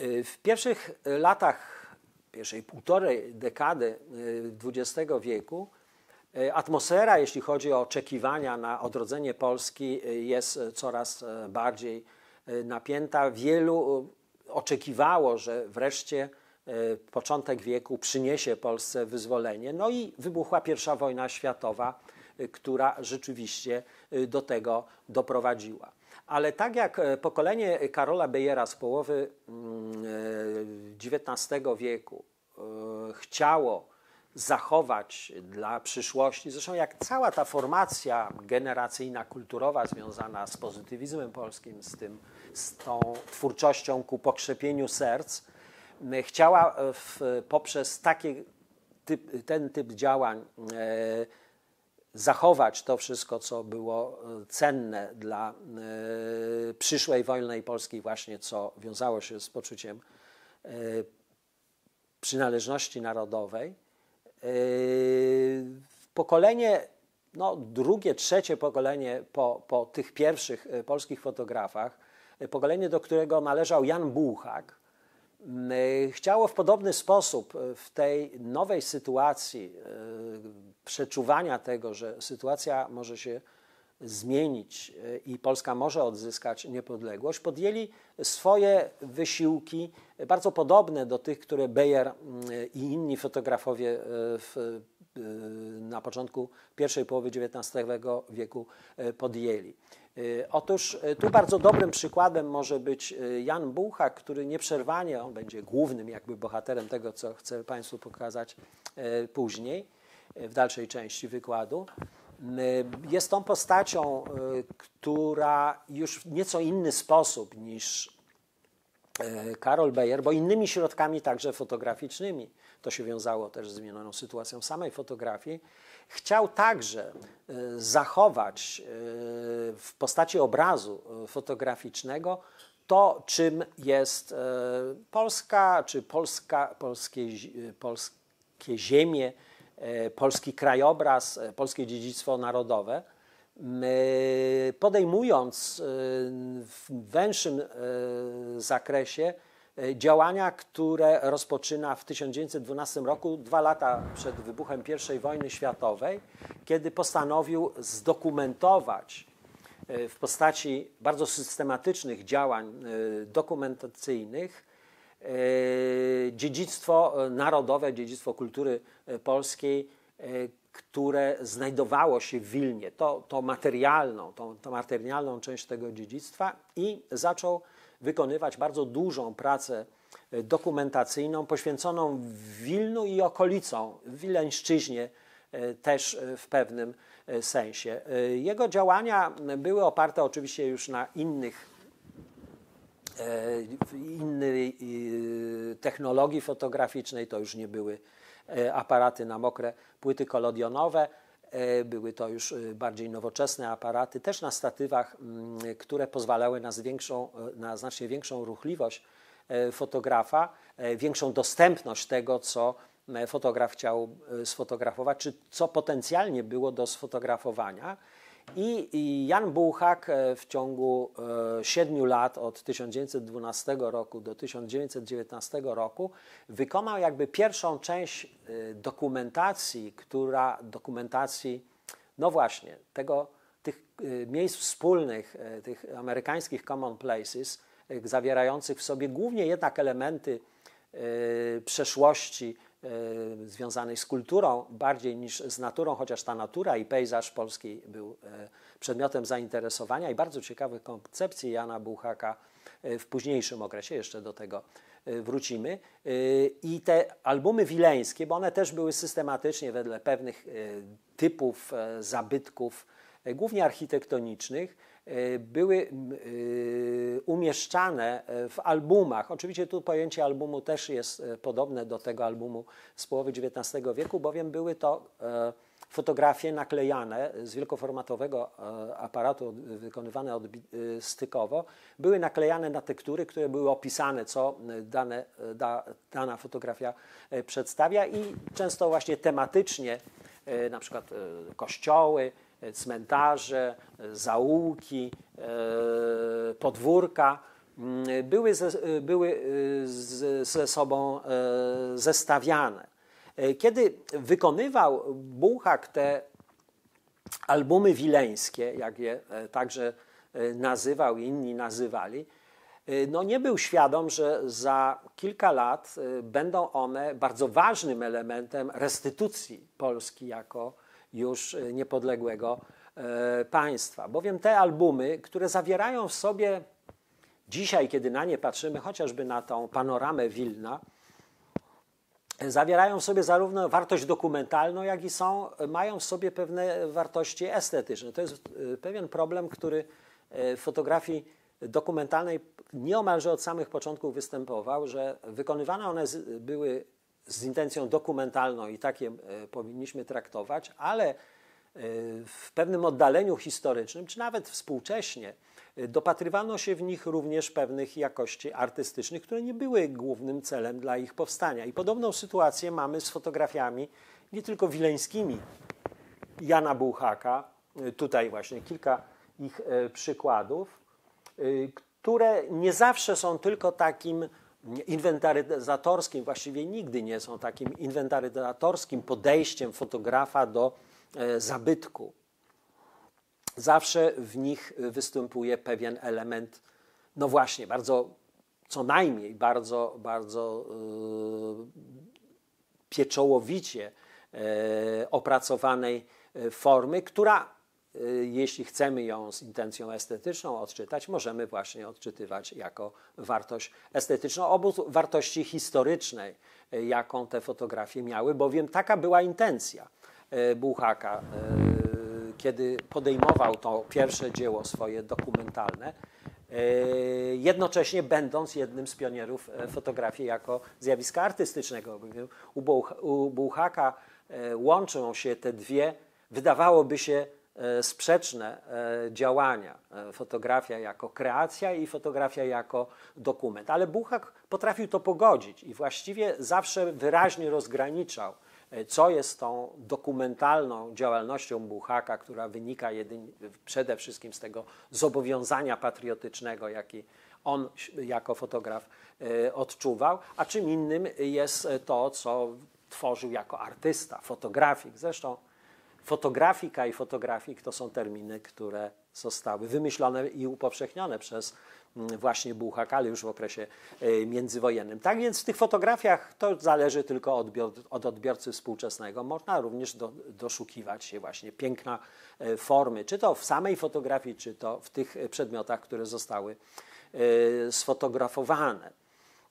W pierwszych latach, pierwszej półtorej dekady XX wieku atmosfera, jeśli chodzi o oczekiwania na odrodzenie Polski, jest coraz bardziej napięta. Wielu oczekiwało, że wreszcie początek wieku przyniesie Polsce wyzwolenie. No i wybuchła I wojna światowa, która rzeczywiście do tego doprowadziła. Ale tak jak pokolenie Karola Bejera z połowy XIX wieku chciało zachować dla przyszłości, zresztą jak cała ta formacja generacyjna, kulturowa związana z pozytywizmem polskim, z tą twórczością ku pokrzepieniu serc, chciała poprzez ten typ działań zachować to wszystko, co było cenne dla przyszłej wolnej Polski, właśnie co wiązało się z poczuciem przynależności narodowej. Pokolenie, no drugie, trzecie pokolenie po tych pierwszych polskich fotografach, pokolenie, do którego należał Jan Bułhak, chciało w podobny sposób w tej nowej sytuacji przeczuwania tego, że sytuacja może się zmienić i Polska może odzyskać niepodległość, podjęli swoje wysiłki bardzo podobne do tych, które Bejer i inni fotografowie na początku pierwszej połowy XIX wieku podjęli. Otóż tu bardzo dobrym przykładem może być Jan Bułhak, który nieprzerwanie, on będzie głównym jakby bohaterem tego, co chcę Państwu pokazać później, w dalszej części wykładu. Jest tą postacią, która już w nieco inny sposób niż Karol Bejer, bo innymi środkami także fotograficznymi, to się wiązało też z zmienioną sytuacją samej fotografii, chciał także zachować w postaci obrazu fotograficznego to, czym jest Polska, czy polskie ziemie, polski krajobraz, polskie dziedzictwo narodowe, podejmując w węższym zakresie działania, które rozpoczyna w 1912 roku, 2 lata przed wybuchem I wojny światowej, kiedy postanowił zdokumentować w postaci bardzo systematycznych działań dokumentacyjnych dziedzictwo narodowe, dziedzictwo kultury polskiej, które znajdowało się w Wilnie, tą materialną część tego dziedzictwa, i zaczął wykonywać bardzo dużą pracę dokumentacyjną poświęconą Wilnu i okolicom, Wileńszczyźnie też w pewnym sensie. Jego działania były oparte oczywiście już na innej technologii fotograficznej, to już nie były aparaty na mokre płyty kolodionowe, były to już bardziej nowoczesne aparaty, też na statywach, które pozwalały na znacznie większą ruchliwość fotografa, większą dostępność tego, co fotograf chciał sfotografować, czy co potencjalnie było do sfotografowania. I Jan Bułhak w ciągu 7 lat, od 1912 roku do 1919 roku, wykonał jakby pierwszą część dokumentacji, no właśnie, tych miejsc wspólnych, tych amerykańskich common places, zawierających w sobie głównie jednak elementy przeszłości związanej z kulturą bardziej niż z naturą, chociaż ta natura i pejzaż polski był przedmiotem zainteresowania i bardzo ciekawych koncepcji Jana Bułhaka w późniejszym okresie, jeszcze do tego wrócimy. I te albumy wileńskie, bo one też były systematycznie wedle pewnych typów zabytków, głównie architektonicznych, były umieszczane w albumach. Oczywiście tu pojęcie albumu też jest podobne do tego albumu z połowy XIX wieku, bowiem były to fotografie naklejane z wielkoformatowego aparatu, wykonywane stykowo, były naklejane na tektury, które były opisane, co dana fotografia przedstawia, i często właśnie tematycznie, na przykład kościoły, cmentarze, zaułki, podwórka były ze sobą zestawiane. Kiedy wykonywał Bułhak te albumy wileńskie, jak je także nazywał i inni nazywali, no nie był świadom, że za kilka lat będą one bardzo ważnym elementem restytucji Polski jako już niepodległego państwa. Bowiem te albumy, które zawierają w sobie dzisiaj, kiedy na nie patrzymy, chociażby na tą panoramę Wilna, zawierają w sobie zarówno wartość dokumentalną, jak i mają w sobie pewne wartości estetyczne. To jest pewien problem, który w fotografii dokumentalnej nieomalże od samych początków występował, że wykonywane one były z intencją dokumentalną i tak je powinniśmy traktować, ale w pewnym oddaleniu historycznym, czy nawet współcześnie, dopatrywano się w nich również pewnych jakości artystycznych, które nie były głównym celem dla ich powstania. I podobną sytuację mamy z fotografiami nie tylko wileńskimi Jana Bułhaka, tutaj właśnie kilka ich przykładów, które nie zawsze są tylko takim inwentaryzatorskim, właściwie nigdy nie są takim inwentaryzatorskim podejściem fotografa do zabytku. Zawsze w nich występuje pewien element, no właśnie, co najmniej bardzo pieczołowicie opracowanej formy, która, jeśli chcemy ją z intencją estetyczną odczytać, możemy właśnie odczytywać jako wartość estetyczną, obok wartości historycznej, jaką te fotografie miały, bowiem taka była intencja Bułhaka, kiedy podejmował to pierwsze dzieło swoje dokumentalne, jednocześnie będąc jednym z pionierów fotografii jako zjawiska artystycznego. U Bułhaka łączą się te dwie, wydawałoby się, sprzeczne działania. Fotografia jako kreacja i fotografia jako dokument. Ale Bułhak potrafił to pogodzić i właściwie zawsze wyraźnie rozgraniczał, co jest tą dokumentalną działalnością Bułhaka, która wynika przede wszystkim z tego zobowiązania patriotycznego, jaki on jako fotograf odczuwał, a czym innym jest to, co tworzył jako artysta, fotografik. Zresztą fotografika i fotografik to są terminy, które zostały wymyślone i upowszechnione przez właśnie Bułhaka, ale już w okresie międzywojennym. Tak więc w tych fotografiach to zależy tylko od odbiorcy współczesnego. Można również doszukiwać się właśnie piękna formy, czy to w samej fotografii, czy to w tych przedmiotach, które zostały sfotografowane.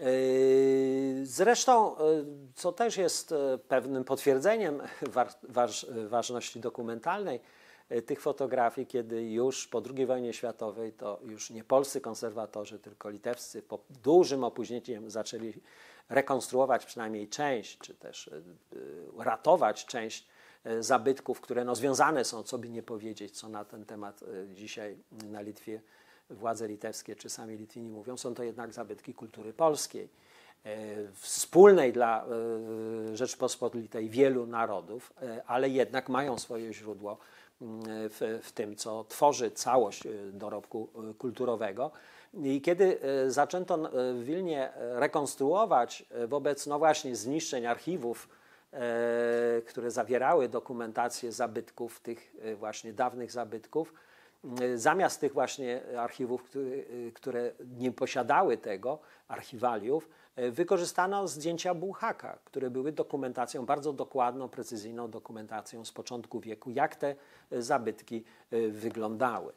Zresztą, co też jest pewnym potwierdzeniem ważności dokumentalnej tych fotografii, kiedy już po II wojnie światowej to już nie polscy konserwatorzy, tylko litewscy po dużym opóźnieniem zaczęli rekonstruować przynajmniej część, czy też ratować część zabytków, które związane są, co by nie powiedzieć, co na ten temat dzisiaj na Litwie władze litewskie czy sami Litwini mówią, są to jednak zabytki kultury polskiej, wspólnej dla Rzeczpospolitej wielu narodów, ale jednak mają swoje źródło w tym, co tworzy całość dorobku kulturowego. I kiedy zaczęto w Wilnie rekonstruować wobec właśnie zniszczeń archiwów, które zawierały dokumentację zabytków, tych właśnie dawnych zabytków, zamiast tych właśnie archiwów, które nie posiadały tego, archiwaliów, wykorzystano zdjęcia Bułhaka, które były dokumentacją, bardzo dokładną, precyzyjną dokumentacją z początku wieku, jak te zabytki wyglądały.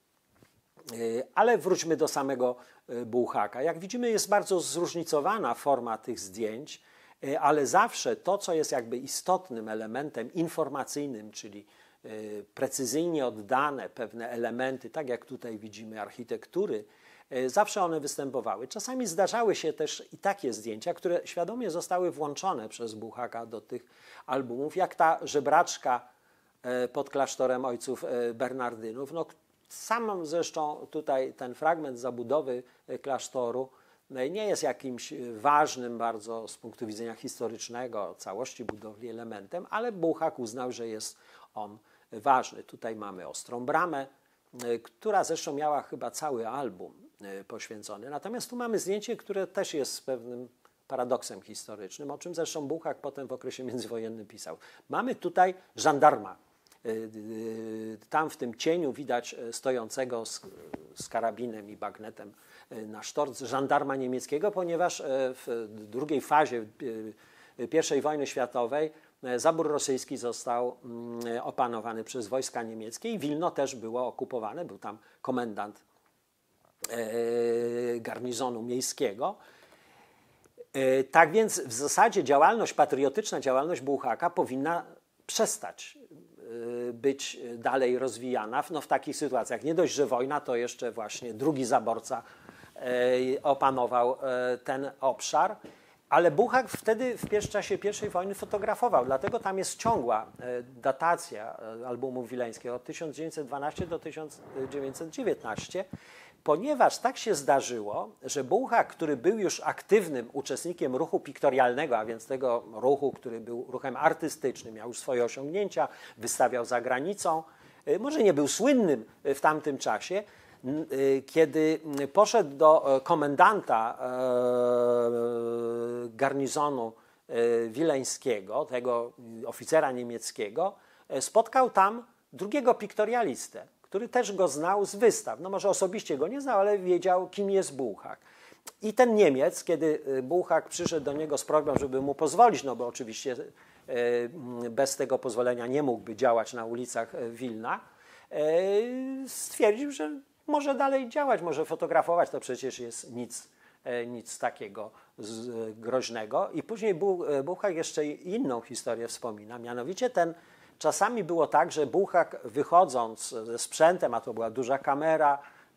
Ale wróćmy do samego Bułhaka. Jak widzimy, jest bardzo zróżnicowana forma tych zdjęć, ale zawsze to, co jest jakby istotnym elementem informacyjnym, czyli precyzyjnie oddane pewne elementy, tak jak tutaj widzimy architektury, zawsze one występowały. Czasami zdarzały się też i takie zdjęcia, które świadomie zostały włączone przez Bułhaka do tych albumów, jak ta żebraczka pod klasztorem ojców Bernardynów. Sam zresztą tutaj ten fragment zabudowy klasztoru nie jest jakimś ważnym bardzo z punktu widzenia historycznego, całości budowli elementem, ale Bułhak uznał, że jest on ważny. Tutaj mamy Ostrą Bramę, która zresztą miała chyba cały album. poświęcony. Natomiast tu mamy zdjęcie, które też jest pewnym paradoksem historycznym, o czym zresztą Bułhak potem w okresie międzywojennym pisał. Mamy tutaj żandarma. Tam w tym cieniu widać stojącego z karabinem i bagnetem na sztorc żandarma niemieckiego, ponieważ w drugiej fazie I wojny światowej zabór rosyjski został opanowany przez wojska niemieckie i Wilno też było okupowane. Był tam komendant garnizonu miejskiego. Tak więc w zasadzie działalność patriotyczna, działalność Bułhaka powinna przestać być dalej rozwijana w takich sytuacjach. Nie dość, że wojna, to jeszcze właśnie drugi zaborca opanował ten obszar. Ale Bułhak wtedy w czasie I wojny fotografował, dlatego tam jest ciągła datacja albumu wileńskiego od 1912 do 1919, ponieważ tak się zdarzyło, że Bułhak, który był już aktywnym uczestnikiem ruchu piktorialnego, a więc tego ruchu, który był ruchem artystycznym, miał już swoje osiągnięcia, wystawiał za granicą, może nie był słynnym w tamtym czasie, kiedy poszedł do komendanta garnizonu wileńskiego, tego oficera niemieckiego, spotkał tam drugiego piktorialistę, który też go znał z wystaw. No może osobiście go nie znał, ale wiedział, kim jest Bułhak. I ten Niemiec, kiedy Bułhak przyszedł do niego z prośbą, żeby mu pozwolić, no bo oczywiście bez tego pozwolenia nie mógłby działać na ulicach Wilna, stwierdził, że może dalej działać, może fotografować, to przecież jest nic takiego groźnego. I później Bułhak jeszcze inną historię wspomina, mianowicie czasami było tak, że Bułhak wychodząc ze sprzętem, a to była duża kamera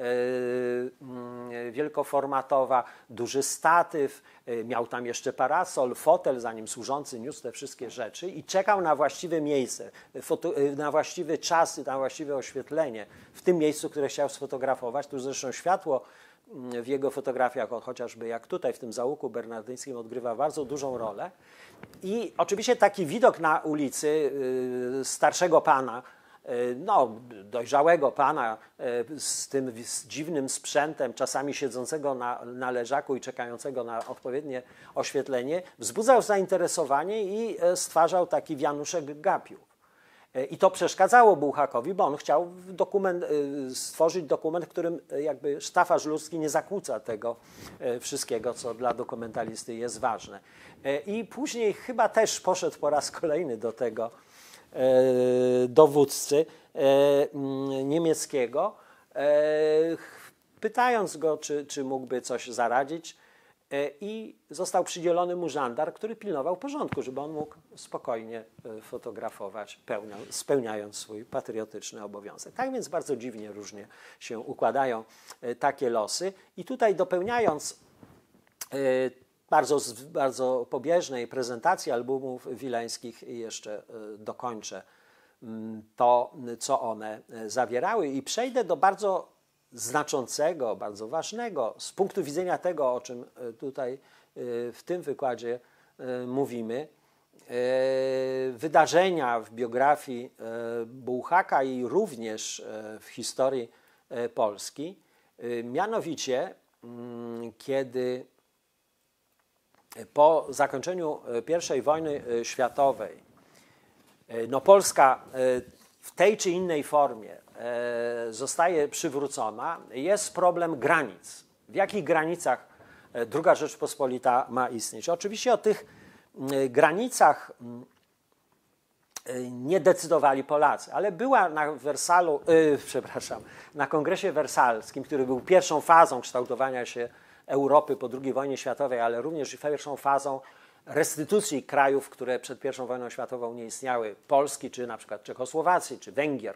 wielkoformatowa, duży statyw, miał tam jeszcze parasol, fotel, za nim służący niósł te wszystkie rzeczy i czekał na właściwe miejsce, na właściwy czas, na właściwe oświetlenie w tym miejscu, które chciał sfotografować. Tu zresztą światło w jego fotografiach, chociażby jak tutaj w tym załuku bernardyńskim, odgrywa bardzo dużą rolę. I oczywiście taki widok na ulicy starszego pana, dojrzałego pana z tym dziwnym sprzętem, czasami siedzącego na leżaku i czekającego na odpowiednie oświetlenie, wzbudzał zainteresowanie i stwarzał taki wianuszek gapiów. I to przeszkadzało Bułhakowi, bo on chciał stworzyć dokument, w którym jakby sztafaż ludzki nie zakłóca tego wszystkiego, co dla dokumentalisty jest ważne. I później chyba też poszedł po raz kolejny do tego dowódcy niemieckiego, pytając go, czy mógłby coś zaradzić, i został przydzielony mu żandar, który pilnował porządku, żeby on mógł spokojnie fotografować, spełniając swój patriotyczny obowiązek. Tak więc bardzo dziwnie różnie się układają takie losy. I tutaj dopełniając bardzo pobieżnej prezentacji albumów wileńskich jeszcze dokończę to, co one zawierały i przejdę do bardzo znaczącego, bardzo ważnego z punktu widzenia tego, o czym tutaj w tym wykładzie mówimy, wydarzenia w biografii Bułhaka i również w historii Polski. Mianowicie, kiedy po zakończeniu I wojny światowej Polska w tej czy innej formie zostaje przywrócona, jest problem granic. W jakich granicach II Rzeczpospolita ma istnieć? Oczywiście o tych granicach nie decydowali Polacy, ale była na Kongresie Wersalskim, który był pierwszą fazą kształtowania się Europy po II wojnie światowej, ale również pierwszą fazą restytucji krajów, które przed I wojną światową nie istniały, Polski, czy na przykład Czechosłowacji, czy Węgier.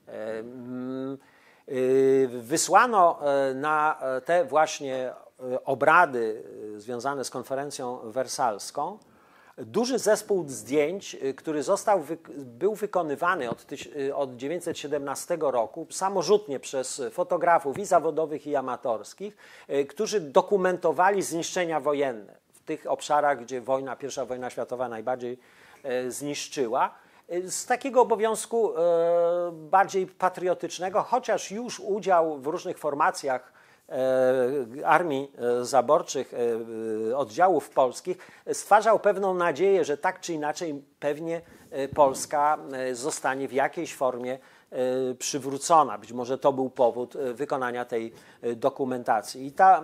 Wysłano na te właśnie obrady związane z konferencją wersalską duży zespół zdjęć, który był wykonywany od 1917 roku samorzutnie przez fotografów i zawodowych, i amatorskich, którzy dokumentowali zniszczenia wojenne w tych obszarach, gdzie I wojna światowa najbardziej zniszczyła. Z takiego obowiązku bardziej patriotycznego, chociaż już udział w różnych formacjach armii zaborczych, oddziałów polskich, stwarzał pewną nadzieję, że tak czy inaczej pewnie Polska zostanie w jakiejś formie przywrócona. Być może to był powód wykonania tej dokumentacji. I ta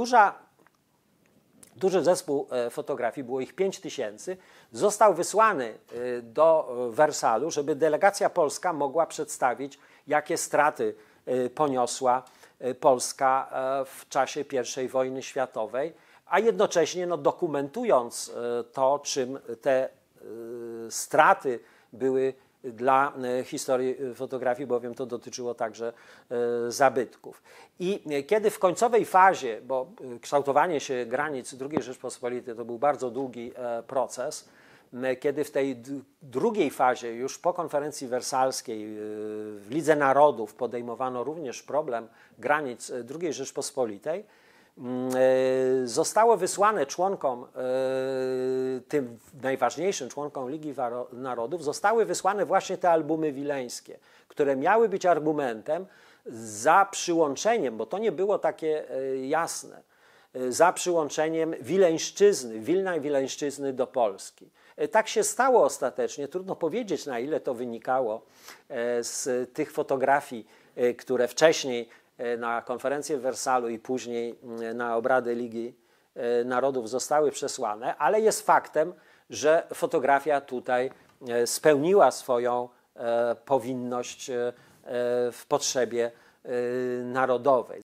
duży zespół fotografii, było ich 5000, został wysłany do Wersalu, żeby delegacja polska mogła przedstawić, jakie straty poniosła Polska w czasie I wojny światowej, a jednocześnie dokumentując to, czym te straty były dla historii fotografii, bowiem to dotyczyło także zabytków. I kiedy w końcowej fazie, bo kształtowanie się granic II Rzeczpospolitej to był bardzo długi proces, kiedy w tej drugiej fazie, już po konferencji wersalskiej w Lidze Narodów podejmowano również problem granic II Rzeczpospolitej, zostało wysłane członkom, tym najważniejszym członkom Ligi Narodów, zostały wysłane właśnie te albumy wileńskie, które miały być argumentem za przyłączeniem, bo to nie było takie jasne, za przyłączeniem Wileńszczyzny, Wilna i Wileńszczyzny do Polski. Tak się stało ostatecznie, trudno powiedzieć, na ile to wynikało z tych fotografii, które wcześniej na konferencję w Wersalu i później na obrady Ligi Narodów zostały przesłane, ale jest faktem, że fotografia tutaj spełniła swoją powinność w potrzebie narodowej.